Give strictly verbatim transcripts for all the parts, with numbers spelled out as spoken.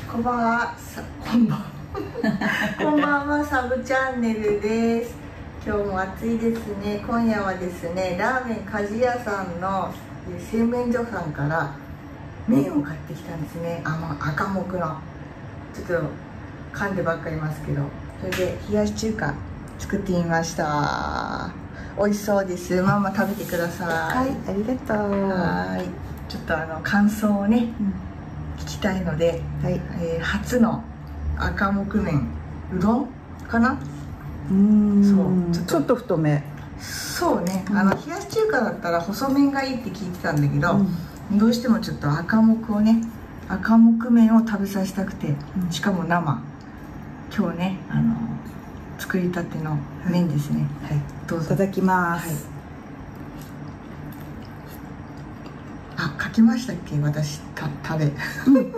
こんばんは。さこんばんは。こんばんは、サブチャンネルです。今日も暑いですね。今夜はですね、ラーメン鍛冶屋さんの製麺所さんから麺を買ってきたんですね。あの赤木のちょっと噛んでばっかりいますけど、それで冷やし中華作ってみました。美味しそうです。ママ食べてください。 はい、ありがとう。 はい、ちょっとあの感想をね、うん聞きたいので、はい、えー、初の赤木麺うどんかな。 うーん、そうちょっと太め。 そうね、うん、あの冷やし中華だったら細麺がいいって聞いてたんだけど、うん、どうしてもちょっと赤木をね赤木麺を食べさせたくて、うん、しかも生今日ねあの作りたての麺ですね。はい、はい、どうぞ。 いただきます。はい、 あ、書きましたっけ私た食べ、うん、どう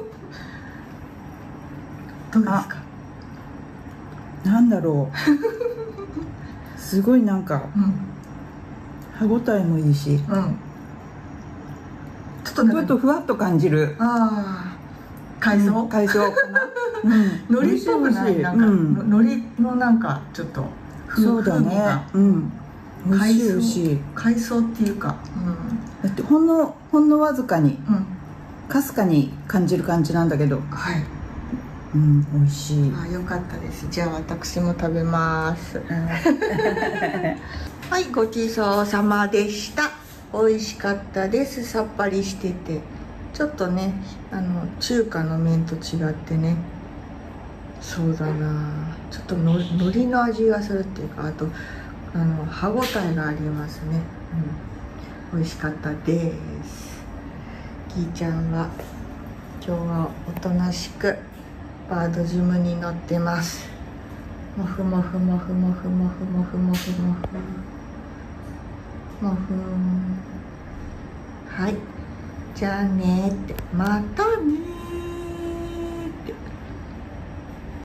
ですか。 なんだろうすごいなんか、うん、歯ごたえもいいし、うん、ちょっとちょっとふわっと感じる。 ああ、海藻、 うん、海藻かな。 海苔っぽくない、なんか、うん、海苔のなんかちょっとそうだね。うん。美味しい美味しい。 海藻っていうか、 うん、だってほんのほんのわずかに、かすかに感じる感じなんだけど。 はい。 うん、美味しい。 あ、よかったです。じゃあ私も食べます。はい、ごちそうさまでした。美味しかったです。さっぱりしてて、ちょっとね、あの中華の麺と違ってね。そうだな。ちょっとの海苔の味がするっていうか、あとあの歯ごたえがありますね。うん、美味しかったです。きーちゃんは今日はおとなしくバードジムに乗ってます。もふもふもふもふもふもふもふもふもふん。はい、じゃあねって、またね。